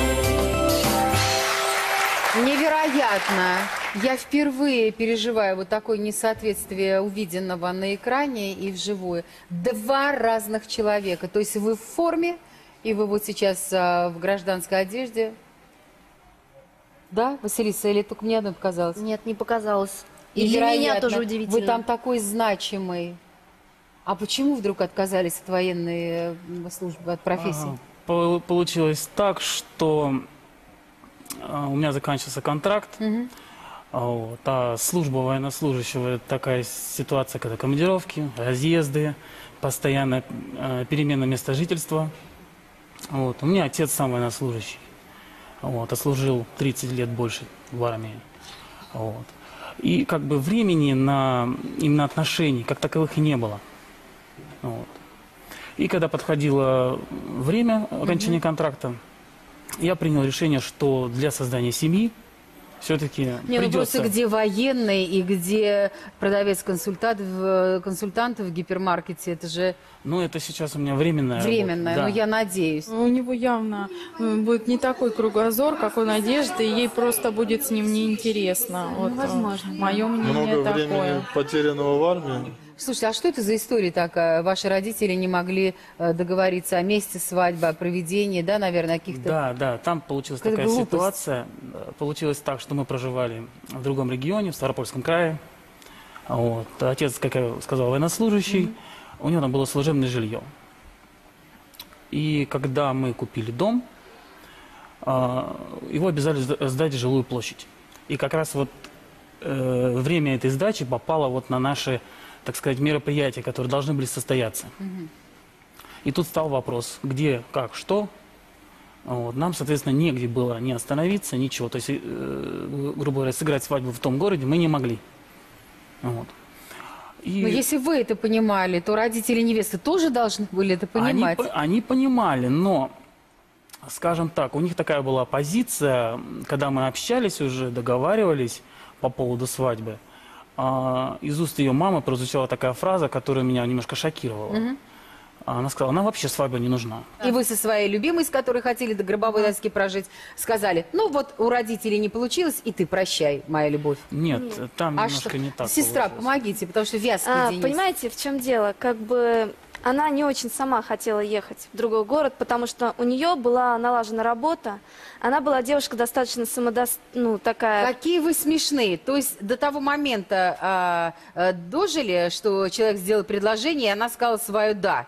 Невероятно! Я впервые переживаю вот такое несоответствие увиденного на экране и вживую. Два разных человека. То есть вы в форме, и вы вот сейчас в гражданской одежде. Да, Василиса, или только мне одной показалось? Нет, не показалось. И для меня тоже удивительно. Вы там такой значимый. А почему вдруг отказались от военной службы, от профессии? Получилось так, что у меня заканчивался контракт. Вот, а служба военнослужащего – это такая ситуация, когда командировки, разъезды, постоянно перемена места жительства. Вот. У меня отец сам военнослужащий. Вот, отслужил 30 лет больше в армии. Вот. И как бы времени на именно отношений как таковых и не было. Вот. И когда подходило время окончания контракта, я принял решение, что для создания семьи все-таки Не, ну придется... просто где военный и где продавец-консультант в гипермаркете, это же Ну, это сейчас у меня временная временное, работа, но да. я надеюсь. У него явно будет не такой кругозор, как у Надежды, и ей просто будет с ним неинтересно. Вот, возможно. Мое мнение Много такое. времени потерянного в армии. Слушайте, а что это за история такая? Ваши родители не могли договориться о месте свадьбы, о проведении, да, наверное, каких-то... Да, да, там получилась Какая-то такая глупость. ситуация. Получилось так, что мы проживали в другом регионе, в Ставропольском крае. Вот. Отец, как я сказал, военнослужащий, у него там было служебное жилье. И когда мы купили дом, его обязали сдать жилую площадь. И как раз вот время этой сдачи попало вот на наши, так сказать, мероприятия, которые должны были состояться. И тут стал вопрос, где, как, что. Вот. Нам, соответственно, негде было ни остановиться, ничего. То есть, грубо говоря, сыграть свадьбу в том городе мы не могли. Вот. И Но если вы это понимали, то родители невесты тоже должны были это понимать. Они понимали, но, скажем так, у них такая была позиция, когда мы общались уже, договаривались по поводу свадьбы, из уст ее мамы прозвучала такая фраза, которая меня немножко шокировала. Она сказала, нам вообще свадьба не нужна. И вы со своей любимой, с которой хотели до гробовой доски прожить, сказали, ну вот у родителей не получилось, и ты прощай, моя любовь. Нет, там А немножко что? не так Сестра, получилось. помогите, потому что вязкий Денис. Понимаете, в чем дело? Как бы она не очень сама хотела ехать в другой город, потому что у нее была налажена работа. Она была девушка достаточно такая... Какие вы смешные. То есть до того момента дожили, что человек сделал предложение, и она сказала свое «да».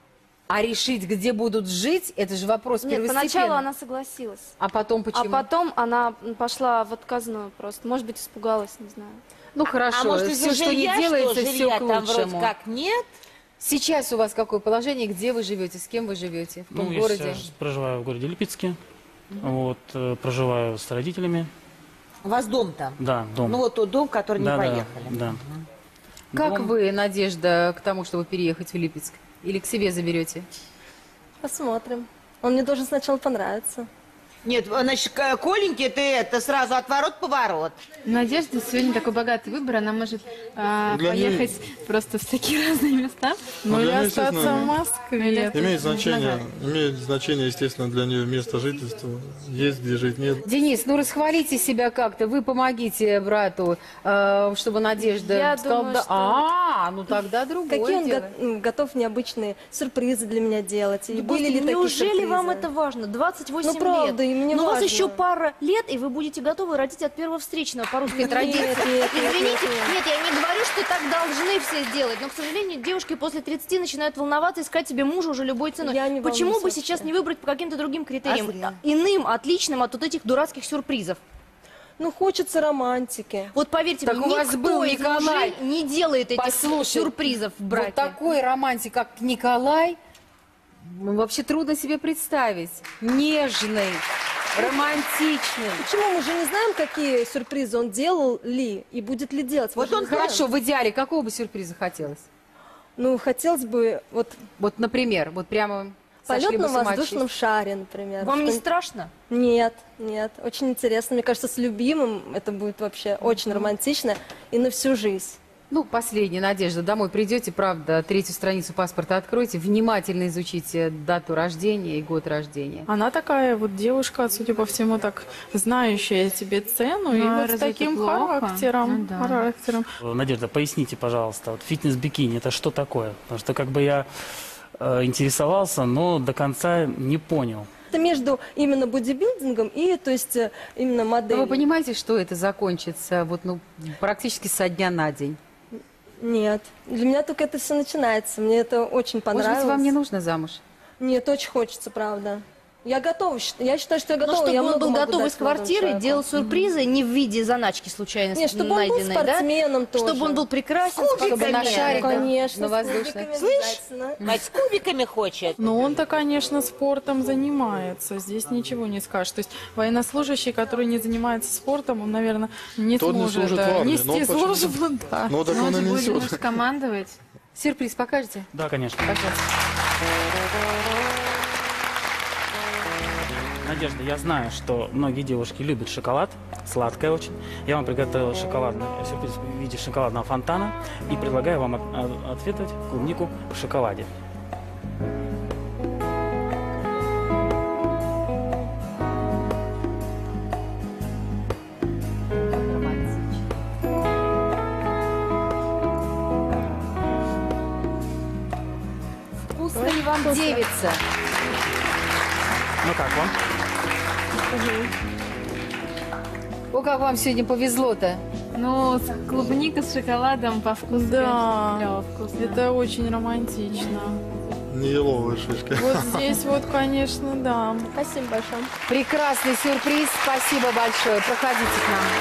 А решить, где будут жить, это же вопрос Нет, первостепенный. поначалу она согласилась. А потом почему? А потом она пошла в отказную просто. Может быть, испугалась, не знаю. Ну хорошо, А может, все, из-за что не жилья, делается, что все жилья к там вроде лучшему. как нет? Сейчас у вас какое положение, где вы живете, с кем вы живете, в том Ну, я городе? сейчас проживаю в городе Липецке, вот, проживаю с родителями. У вас дом там? Да, дом. Ну вот тот дом, в который не Да, поехали. Да. Как Дом. вы, Надежда, к тому, чтобы переехать в Липецк? Или к себе заберете? Посмотрим. Он мне должен сначала понравиться. Нет, значит, Коленьке это сразу отворот-поворот. Надежда сегодня такой богатый выбор, она может поехать просто в такие разные места. Ну для и нее, остаться естественно, в Москве. Имеет значение, естественно, для нее место жительства. Есть где жить, нет. Денис, ну расхвалите себя как-то, вы помогите брату, чтобы Надежда Я сказала, думаю, да, что- ну тогда другое Какие он дело. готов необычные сюрпризы для меня делать? И были ли такие Неужели вам сюрпризы? это важно? 28 Ну, правда, лет. и мне Но у вас важно. еще пара лет, и вы будете готовы родить от первого встречного по русской традиции. нет, нет, Извините, нет. нет, я не говорю, что так должны все сделать, но, к сожалению, девушки после 30 начинают волноваться, искать себе мужа уже любой ценой. Я не Почему волнуюсь бы вообще. сейчас не выбрать по каким-то другим критериям? зря. Иным, отличным от вот этих дурацких сюрпризов. Ну, хочется романтики. Вот поверьте Так мне, у вас никто был из Николай. мужей не делает этих Послушай, сюрпризов в браке. Вот такой романтик, как Николай, ну, вообще трудно себе представить. Нежный, романтичный. Почему мы же не знаем, какие сюрпризы он делал ли и будет ли делать? Мы Вот же он не знаем. хорошо, в идеале, какого бы сюрприза хотелось? Ну, хотелось бы Вот, например, вот прямо сошли полет бы на с ума от воздушном счастья. шаре, например. Вам не Что- страшно? Нет, нет, очень интересно. Мне кажется, с любимым это будет вообще очень романтично и на всю жизнь. Ну, последняя надежда. Домой придете, правда, 3-ю страницу паспорта откройте, внимательно изучите дату рождения и год рождения. Она такая вот девушка, судя по всему, так знающая себе цену и Ну, вот с разве таким это плохо? характером. Ну да. характером. Надежда, поясните, пожалуйста, вот фитнес-бикини, это что такое? Потому что как бы я интересовался, но до конца не понял. Это между именно бодибилдингом и, то есть, именно Но моделью. вы понимаете, что это закончится вот, ну, практически со дня на день? Нет, для меня только это все начинается. Мне это очень понравилось. Может быть, вам не нужно замуж? Нет, очень хочется, правда. Я готова. Я считаю, что я готова. Ну, чтобы я он много был могу готов дать из молодому квартиры, человеку. делал сюрпризы не в виде заначки случайно Нет, чтобы он был найденной, да? спортсменом тоже. Чтобы он был прекрасен, Чтобы на шариках, Конечно, на с воздушных. кубиками Слышь? обязательно. Мать с кубиками хочет. Но он-то, конечно, спортом занимается. Здесь ничего не скажешь. То есть военнослужащий, который не занимается спортом, он, наверное, не Тот не сможет служит в армии, нести но он почему-то- службу. Да. Ну, так Но он он и же будет несет. немножко командовать. Сюрприз покажете? Да, конечно. Пожалуйста. Надежда, я знаю, что многие девушки любят шоколад, сладкое очень. Я вам приготовил шоколадный сюрприз в виде шоколадного фонтана и предлагаю вам ответить клубнику в шоколаде. Вкусно ли вам девица? Ну как вам? О, как вам сегодня повезло-то. Ну, клубника с шоколадом по вкусу. Да, конечно, вкусно. это очень романтично. Не еловая шишка. Вот здесь вот, конечно, да. Спасибо большое. Прекрасный сюрприз. Спасибо большое. Проходите к нам.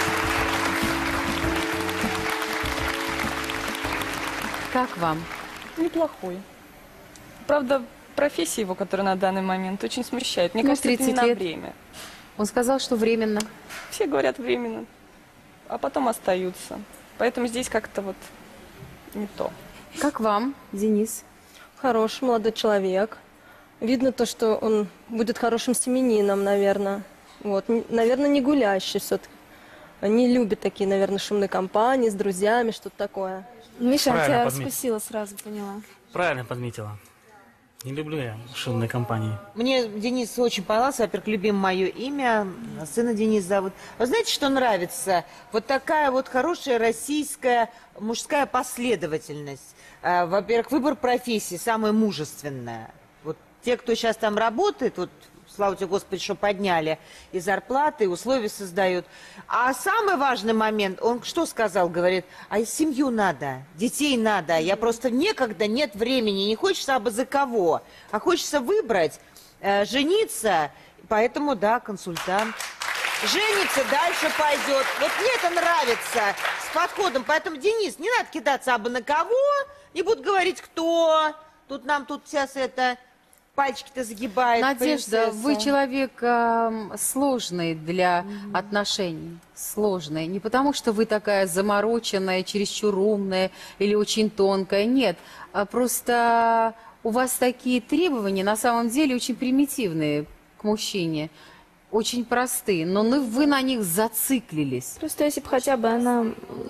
Как вам? Неплохой. Правда, профессия его, которая на данный момент, очень смущает. Мне Ну, кажется, это не 30 на лет. время. Он сказал, что временно. Все говорят временно, а потом остаются. Поэтому здесь как-то вот не то. Как вам, Денис? Хороший молодой человек. Видно то, что он будет хорошим семенином, наверное. Вот. Наверное, не гулящий все-таки. Не любит такие, наверное, шумные компании с друзьями, что-то такое. Миша, я Правильно тебя подметил. раскусила сразу, поняла. Правильно подметила. Не люблю я шумные компании. Мне Денис очень понравился. Во-первых, любим мое имя. Сына Денис зовут. Вы знаете, что нравится? Вот такая вот хорошая российская мужская последовательность. Во-первых, выбор профессии самая мужественная. Вот те, кто сейчас там работает, вот слава тебе, Господи, что подняли и зарплаты, и условия создают. А самый важный момент, он что сказал? Говорит, а семью надо, детей надо. Я просто некогда, нет времени, не хочется абы за кого, а хочется выбрать, жениться. Поэтому, да, консультант. Женится, дальше пойдет. Вот мне это нравится с подходом. Поэтому, Денис, не надо кидаться абы на кого, не буду говорить, кто. Тут нам тут сейчас это... Пальчики-то загибает. Надежда, принцесса. вы человек сложный для отношений. Сложный. Не потому, что вы такая замороченная, чересчур умная или очень тонкая. Нет. Просто у вас такие требования на самом деле очень примитивные к мужчине. Очень простые. Но вы на них зациклились. Просто если бы хотя бы она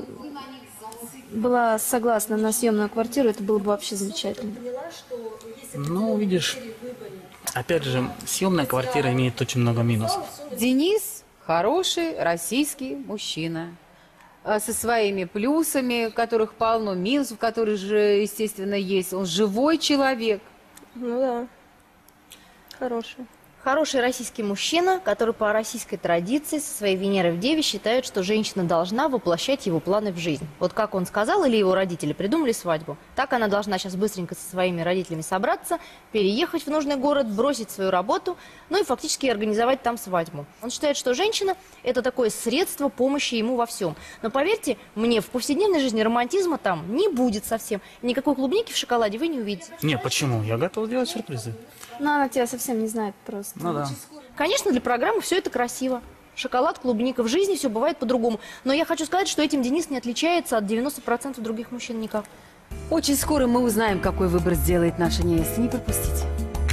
была согласна на съемную квартиру, это было бы вообще замечательно. Ну, видишь, опять же, съемная квартира имеет очень много минусов. Денис хороший российский мужчина. Со своими плюсами, которых полно, минусов, которые же, естественно, есть. Он живой человек. Ну да, хороший. Хороший российский мужчина, который по российской традиции со своей Венерой в Деве считает, что женщина должна воплощать его планы в жизнь. Вот как он сказал, или его родители придумали свадьбу, так она должна сейчас быстренько со своими родителями собраться, переехать в нужный город, бросить свою работу, ну и фактически организовать там свадьбу. Он считает, что женщина – это такое средство помощи ему во всем. Но поверьте мне, в повседневной жизни романтизма там не будет совсем. Никакой клубники в шоколаде вы не увидите. Не, почему? Я готов делать сюрпризы. Но она тебя совсем не знает просто. Ну да. Конечно, для программы все это красиво. Шоколад, клубника. В жизни все бывает по-другому. Но я хочу сказать, что этим Денис не отличается от 90% других мужчин никак. Очень скоро мы узнаем, какой выбор сделает наша невеста. Не пропустите.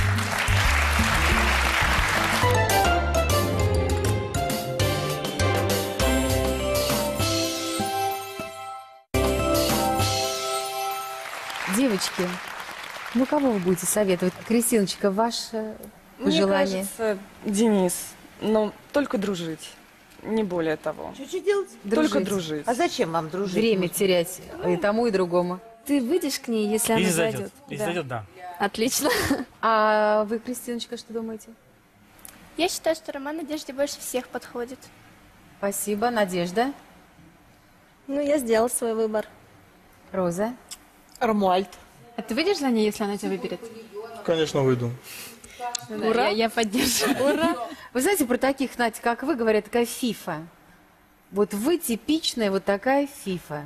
Девочки, ну кого вы будете советовать? Кристиночка, ваше пожелание? Мне кажется, Денис, но только дружить, не более того. Что делать? Только дружить. А зачем вам дружить? Время терять и тому, и другому. Ты выйдешь к ней, если она Если зайдет? зайдет. Если зайдет, да. Отлично. А вы, Кристиночка, что думаете? Я считаю, что Роман Надежде больше всех подходит. Спасибо. Надежда? Ну, я сделала свой выбор. Роза? Ромуальд. А ты выйдешь за ней, если она тебя выберет? Конечно, выйду. Ура! Я поддерживаю. Ура! Вы знаете, про таких, Надя, как вы, говорят, такая фифа. Вот вы типичная вот такая фифа.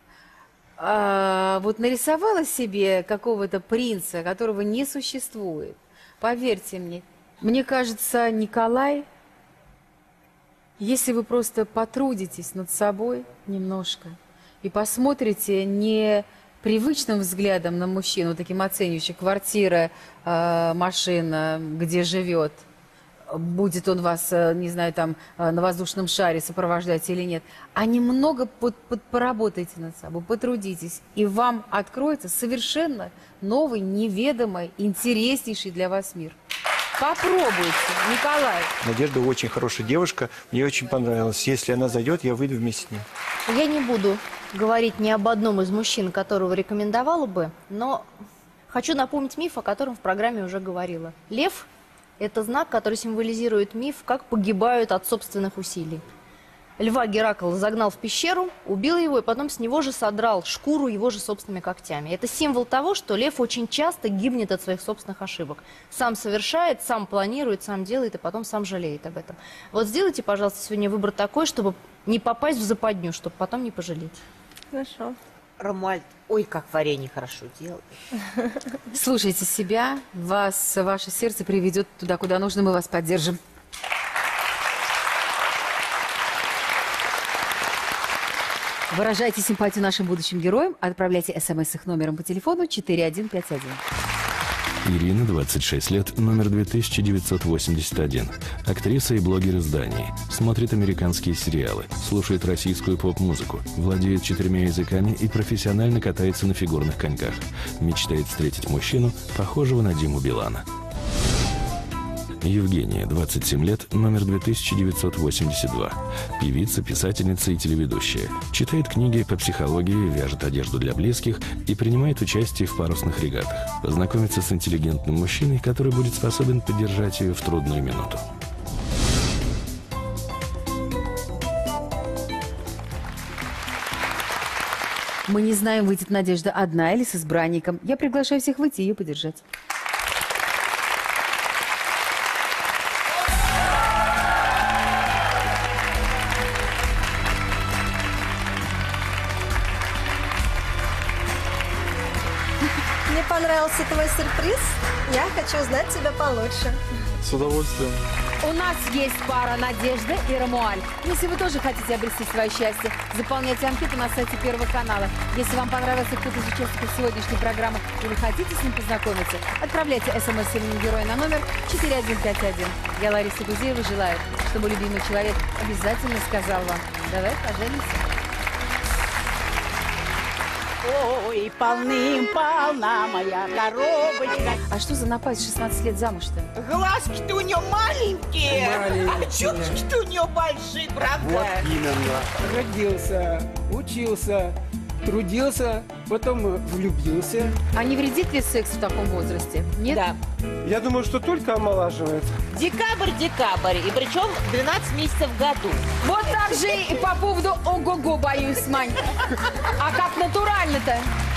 Вот нарисовала себе какого-то принца, которого не существует. Поверьте мне, мне кажется, Николай, если вы просто потрудитесь над собой немножко и посмотрите не привычным взглядом на мужчину, таким оценивающим, квартира, машина, где живет, будет он вас, не знаю, там на воздушном шаре сопровождать или нет, а немного поработайте над собой, потрудитесь, и вам откроется совершенно новый, неведомый, интереснейший для вас мир. Попробуйте, Николай. Надежда очень хорошая девушка, мне очень понравилось. Если она зайдет, я выйду вместе с ней. Я не буду говорить ни об одном из мужчин, которого рекомендовала бы, но хочу напомнить миф, о котором в программе уже говорила. Лев – это знак, который символизирует миф, как погибают от собственных усилий. Льва Геракл загнал в пещеру, убил его и потом с него же содрал шкуру его же собственными когтями. Это символ того, что лев очень часто гибнет от своих собственных ошибок. Сам совершает, сам планирует, сам делает и потом сам жалеет об этом. Вот сделайте, пожалуйста, сегодня выбор такой, чтобы не попасть в западню, чтобы потом не пожалеть. Хорошо. Ромуальд, ой, как варенье хорошо делает. Слушайте себя, ваше сердце приведет туда, куда нужно, мы вас поддержим. Выражайте симпатию нашим будущим героям, отправляйте смс их номером по телефону 4151. Ирина, 26 лет, номер 2981. Актриса и блогер из Дании. Смотрит американские сериалы, слушает российскую поп-музыку, владеет 4 языками и профессионально катается на фигурных коньках. Мечтает встретить мужчину, похожего на Диму Билана. Евгения, 27 лет, номер 2982. Певица, писательница и телеведущая. Читает книги по психологии, вяжет одежду для близких и принимает участие в парусных регатах. Познакомится с интеллигентным мужчиной, который будет способен поддержать ее в трудную минуту. Мы не знаем, выйдет Надежда одна или с избранником. Я приглашаю всех выйти и ее поддержать. Мне понравился твой сюрприз. Я хочу узнать тебя получше. С удовольствием. У нас есть пара Надежда и Ромуальд. Если вы тоже хотите обрести свое счастье, заполняйте анкету на сайте Первого канала. Если вам понравился кто-то из участников сегодняшней программы и вы хотите с ним познакомиться, отправляйте смс именем героя на номер 4151. Я, Лариса Гузеева, желаю, чтобы любимый человек обязательно сказал вам: давай поженимся. Ой, полным-полна моя коробочка. А что за напасть 16 лет замуж-то? Глазки-то у нее маленькие, а чушки-то у нее большие, правда? Вот именно. Родился, учился, трудился, потом влюбился. А не вредит ли секс в таком возрасте? Нет? Да. Я думаю, что только омолаживает. Декабрь, и причем 12 месяцев в году. Вот так же и по поводу ого-го, боюсь, Мань. А как натурально-то?